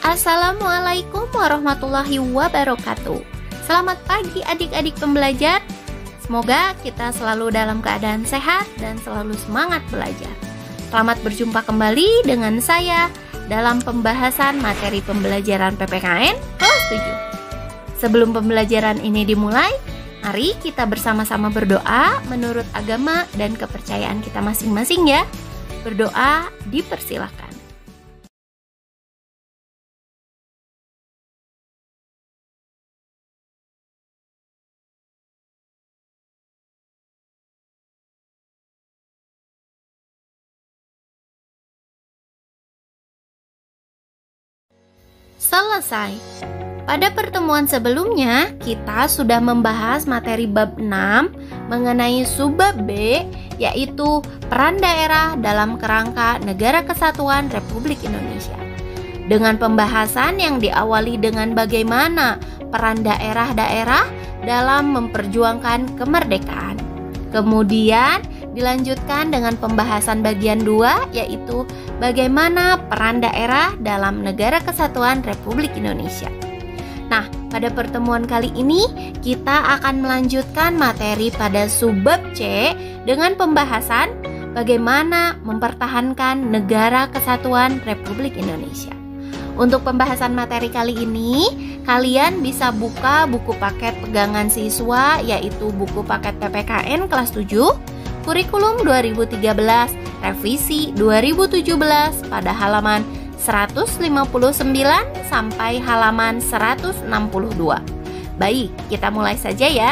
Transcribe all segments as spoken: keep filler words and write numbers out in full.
Assalamualaikum warahmatullahi wabarakatuh. Selamat pagi adik-adik pembelajar. Semoga kita selalu dalam keadaan sehat dan selalu semangat belajar. Selamat berjumpa kembali dengan saya dalam pembahasan materi pembelajaran P P K N kelas tujuh. Sebelum pembelajaran ini dimulai, mari kita bersama-sama berdoa menurut agama dan kepercayaan kita masing-masing ya. Berdoa dipersilakan. Selesai. Pada pertemuan sebelumnya, kita sudah membahas materi bab enam mengenai subbab B, yaitu peran daerah dalam kerangka Negara Kesatuan Republik Indonesia. Dengan pembahasan yang diawali dengan bagaimana peran daerah-daerah dalam memperjuangkan kemerdekaan. Kemudian dilanjutkan dengan pembahasan bagian dua, yaitu bagaimana peran daerah dalam Negara Kesatuan Republik Indonesia. Nah, pada pertemuan kali ini kita akan melanjutkan materi pada subbab C dengan pembahasan bagaimana mempertahankan Negara Kesatuan Republik Indonesia. Untuk pembahasan materi kali ini, kalian bisa buka buku paket pegangan siswa, yaitu buku paket P P K N kelas tujuh, Kurikulum dua ribu tiga belas, revisi dua ribu tujuh belas pada halaman seratus lima puluh sembilan sampai halaman seratus enam puluh dua. Baik, kita mulai saja ya.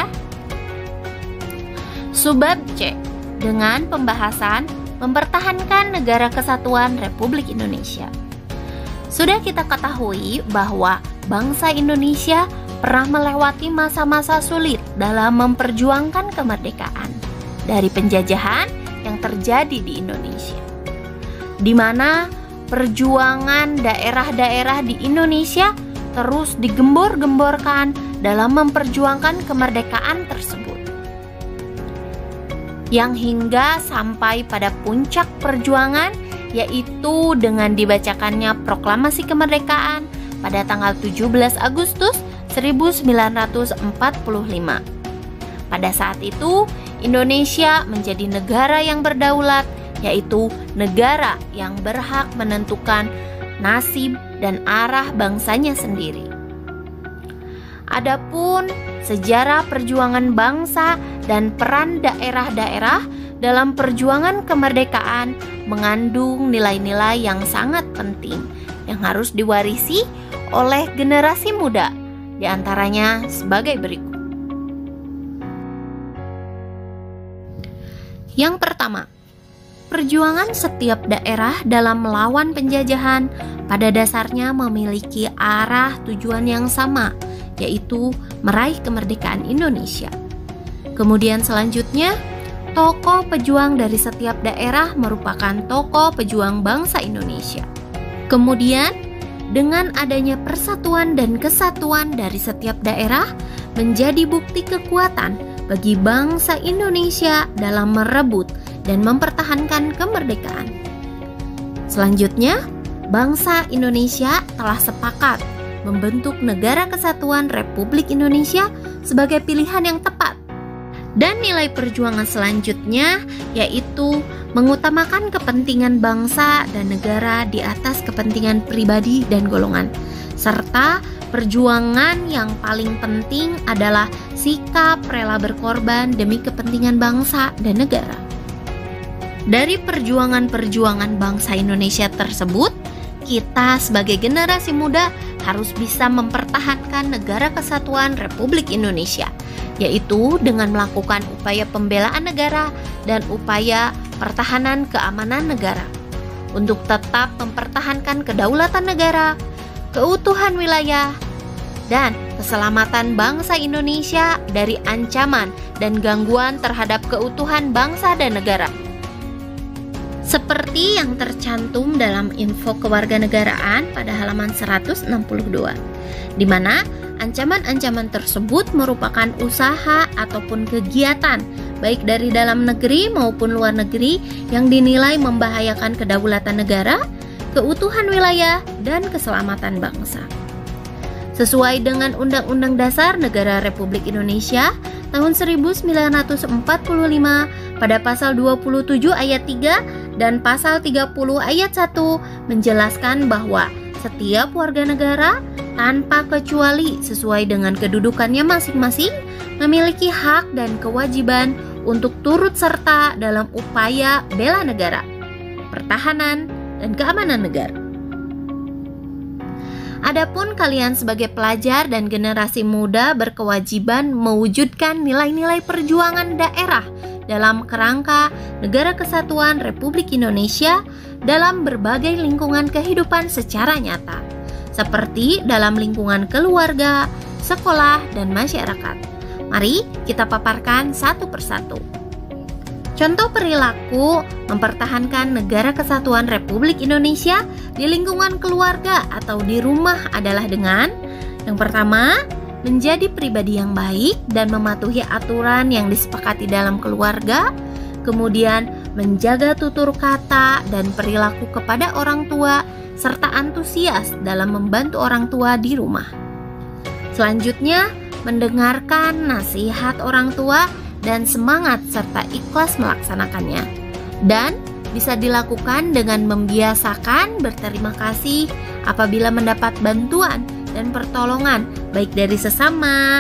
Subbab C dengan pembahasan mempertahankan Negara Kesatuan Republik Indonesia. Sudah kita ketahui bahwa bangsa Indonesia pernah melewati masa-masa sulit dalam memperjuangkan kemerdekaan dari penjajahan yang terjadi di Indonesia, di mana perjuangan daerah-daerah di Indonesia terus digembor-gemborkan dalam memperjuangkan kemerdekaan tersebut, yang hingga sampai pada puncak perjuangan, yaitu dengan dibacakannya proklamasi kemerdekaan pada tanggal tujuh belas Agustus seribu sembilan ratus empat puluh lima. Pada saat itu, Indonesia menjadi negara yang berdaulat, yaitu negara yang berhak menentukan nasib dan arah bangsanya sendiri. Adapun sejarah perjuangan bangsa dan peran daerah-daerah dalam perjuangan kemerdekaan mengandung nilai-nilai yang sangat penting yang harus diwarisi oleh generasi muda, diantaranya sebagai berikut. Yang pertama, perjuangan setiap daerah dalam melawan penjajahan pada dasarnya memiliki arah tujuan yang sama, yaitu meraih kemerdekaan Indonesia. Kemudian selanjutnya, tokoh pejuang dari setiap daerah merupakan tokoh pejuang bangsa Indonesia. Kemudian, dengan adanya persatuan dan kesatuan dari setiap daerah menjadi bukti kekuatan bagi bangsa Indonesia dalam merebut dan mempertahankan kemerdekaan. Selanjutnya, bangsa Indonesia telah sepakat membentuk Negara Kesatuan Republik Indonesia sebagai pilihan yang tepat. Dan nilai perjuangan selanjutnya yaitu mengutamakan kepentingan bangsa dan negara di atas kepentingan pribadi dan golongan, serta perjuangan yang paling penting adalah sikap rela berkorban demi kepentingan bangsa dan negara. Dari perjuangan-perjuangan bangsa Indonesia tersebut, kita sebagai generasi muda harus bisa mempertahankan Negara Kesatuan Republik Indonesia, yaitu dengan melakukan upaya pembelaan negara dan upaya pertahanan keamanan negara untuk tetap mempertahankan kedaulatan negara, keutuhan wilayah, dan keselamatan bangsa Indonesia dari ancaman dan gangguan terhadap keutuhan bangsa dan negara. Seperti yang tercantum dalam info kewarganegaraan pada halaman seratus enam puluh dua, di mana ancaman-ancaman tersebut merupakan usaha ataupun kegiatan baik dari dalam negeri maupun luar negeri yang dinilai membahayakan kedaulatan negara, keutuhan wilayah, dan keselamatan bangsa. Sesuai dengan Undang-Undang Dasar Negara Republik Indonesia tahun seribu sembilan ratus empat puluh lima pada pasal dua puluh tujuh ayat tiga dan pasal tiga puluh ayat satu menjelaskan bahwa setiap warga negara tanpa kecuali sesuai dengan kedudukannya masing-masing memiliki hak dan kewajiban untuk turut serta dalam upaya bela negara, pertahanan, dan keamanan negara. Adapun kalian sebagai pelajar dan generasi muda berkewajiban mewujudkan nilai-nilai perjuangan daerah dalam kerangka Negara Kesatuan Republik Indonesia dalam berbagai lingkungan kehidupan secara nyata, seperti dalam lingkungan keluarga, sekolah, dan masyarakat. Mari kita paparkan satu persatu. Contoh perilaku mempertahankan Negara Kesatuan Republik Indonesia di lingkungan keluarga atau di rumah adalah dengan yang pertama, menjadi pribadi yang baik dan mematuhi aturan yang disepakati dalam keluarga, kemudian menjaga tutur kata dan perilaku kepada orang tua, serta antusias dalam membantu orang tua di rumah. Selanjutnya, mendengarkan nasihat orang tua dan semangat serta ikhlas melaksanakannya. Dan bisa dilakukan dengan membiasakan berterima kasih apabila mendapat bantuan dan pertolongan baik dari sesama,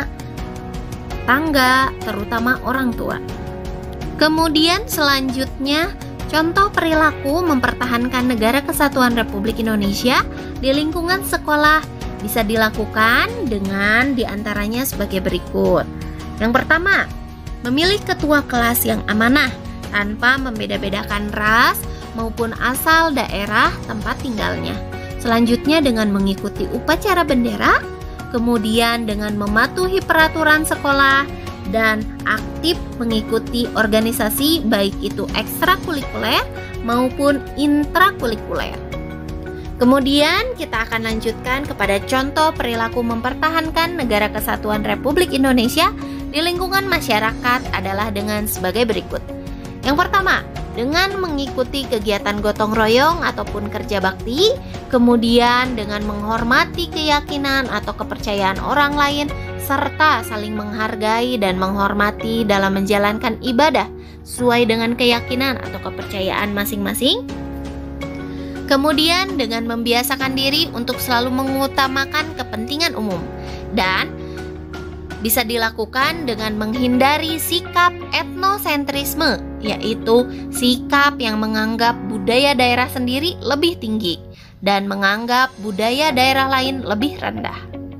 tangga, terutama orang tua. Kemudian selanjutnya, contoh perilaku mempertahankan Negara Kesatuan Republik Indonesia di lingkungan sekolah bisa dilakukan dengan diantaranya sebagai berikut. Yang pertama, memilih ketua kelas yang amanah tanpa membeda-bedakan ras maupun asal daerah tempat tinggalnya. Selanjutnya dengan mengikuti upacara bendera, kemudian dengan mematuhi peraturan sekolah, dan aktif mengikuti organisasi baik itu ekstrakurikuler maupun intrakurikuler. Kemudian kita akan lanjutkan kepada contoh perilaku mempertahankan Negara Kesatuan Republik Indonesia di lingkungan masyarakat adalah dengan sebagai berikut. Yang pertama, dengan mengikuti kegiatan gotong royong ataupun kerja bakti, kemudian dengan menghormati keyakinan atau kepercayaan orang lain, serta saling menghargai dan menghormati dalam menjalankan ibadah sesuai dengan keyakinan atau kepercayaan masing-masing. Kemudian dengan membiasakan diri untuk selalu mengutamakan kepentingan umum, dan bisa dilakukan dengan menghindari sikap etnosentrisme, yaitu sikap yang menganggap budaya daerah sendiri lebih tinggi dan menganggap budaya daerah lain lebih rendah.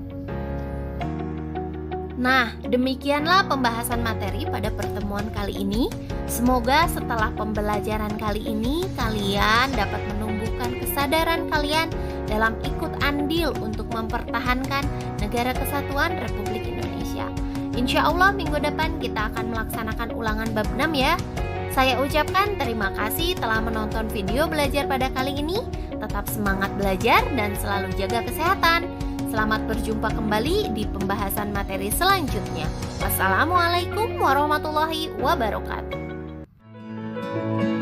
Nah, demikianlah pembahasan materi pada pertemuan kali ini. Semoga setelah pembelajaran kali ini kalian dapat menumbuhkan kesadaran kalian dalam ikut andil untuk mempertahankan Negara Kesatuan Republik Indonesia. Insya Allah minggu depan kita akan melaksanakan ulangan bab enam ya. Saya ucapkan terima kasih telah menonton video belajar pada kali ini. Tetap semangat belajar dan selalu jaga kesehatan. Selamat berjumpa kembali di pembahasan materi selanjutnya. Wassalamualaikum warahmatullahi wabarakatuh.